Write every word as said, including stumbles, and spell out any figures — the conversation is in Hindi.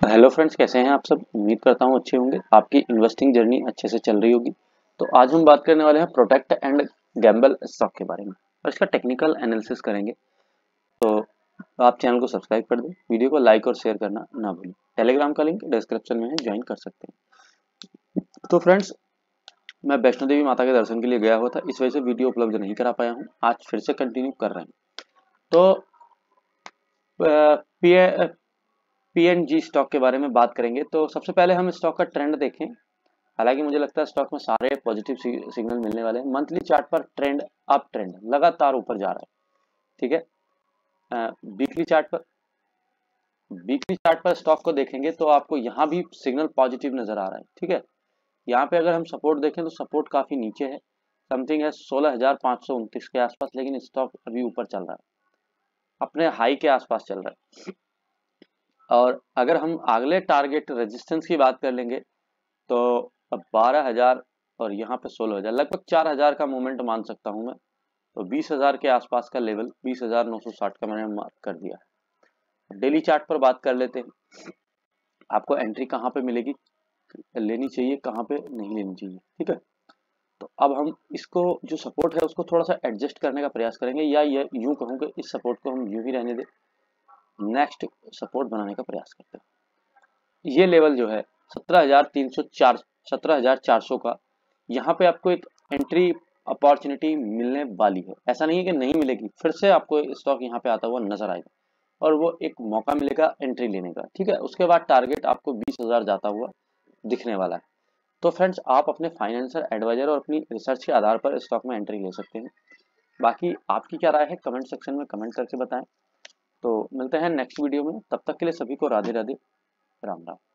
हेलो फ्रेंड्स, कैसे हैं आप सब। उम्मीद करता हूं अच्छे होंगे। आपकी इन्वेस्टिंग जर्नी अच्छे से चल रही होगी। तो आज हम बात करने वाले हैं प्रोटेक्ट एंड गैम्बल स्टॉक के बारे में और इसका टेक्निकल एनालिसिस करेंगे। तो आप चैनल को सब्सक्राइब कर दें, वीडियो को लाइक और शेयर करना ना भूलें। टेलीग्राम का लिंक डिस्क्रिप्शन में है, ज्वाइन कर सकते हैं। तो फ्रेंड्स, मैं वैष्णो देवी माता के दर्शन के लिए गया हुआ था, इस वजह से वीडियो उपलब्ध नहीं करा पाया हूँ। आज फिर से कंटिन्यू कर रहे हैं। तो पी पीएनजी स्टॉक के बारे में बात करेंगे। तो सबसे पहले हम स्टॉक का ट्रेंड देखें। हालांकि मुझे लगता है स्टॉक में सारे पॉजिटिव सिग्नल मिलने वाले हैं। मंथली चार्ट पर ट्रेंड अप ट्रेंड लगातार ऊपर जा रहा है। ठीक है। वीकली चार्ट पर वीकली चार्ट पर स्टॉक को देखेंगे तो आपको यहाँ भी सिग्नल पॉजिटिव नजर आ रहा है। ठीक है। यहाँ पे अगर हम सपोर्ट देखें तो सपोर्ट काफी नीचे है, समथिंग है सोलह हजार पाँच सौ उनतीस के आसपास, लेकिन स्टॉक अभी ऊपर चल रहा है, अपने हाई के आसपास चल रहा है। और अगर हम अगले टारगेट रेजिस्टेंस की बात कर लेंगे तो अब बारह हजार और यहाँ पे सोलह हजार, लगभग चार हजार का मूवमेंट मान सकता हूं मैं। तो बीस हजार के आसपास का लेवल बीस हजार नौ सौ साठ का मैंने मार्क कर दिया है। डेली चार्ट पर बात कर लेते हैं। आपको एंट्री कहाँ पे मिलेगी, लेनी चाहिए, कहाँ पे नहीं लेनी चाहिए। ठीक है। तो अब हम इसको जो सपोर्ट है उसको थोड़ा सा एडजस्ट करने का प्रयास करेंगे, या ये यूं कहूँ कि इस सपोर्ट को हम यूं ही रहने दें, नेक्स्ट सपोर्ट बनाने का प्रयास करते हैं। ये लेवल जो है सत्रह हजार तीन सौ चार सत्रह हजार चार सौ का, यहाँ पे आपको एक एंट्री अपॉर्चुनिटी मिलने वाली है। ऐसा नहीं है कि नहीं मिलेगी, फिर से आपको स्टॉक यहाँ पे आता हुआ नजर आएगा और वो एक मौका मिलेगा एंट्री लेने का। ठीक है। उसके बाद टारगेट आपको बीस हजार जाता हुआ दिखने वाला है। तो फ्रेंड्स, आप अपने फाइनेंशियल एडवाइजर और अपनी रिसर्च के आधार पर स्टॉक में एंट्री ले सकते हैं। बाकी आपकी क्या राय है, कमेंट सेक्शन में कमेंट करके बताएं। तो मिलते हैं नेक्स्ट वीडियो में, तब तक के लिए सभी को राधे राधे, राम राम।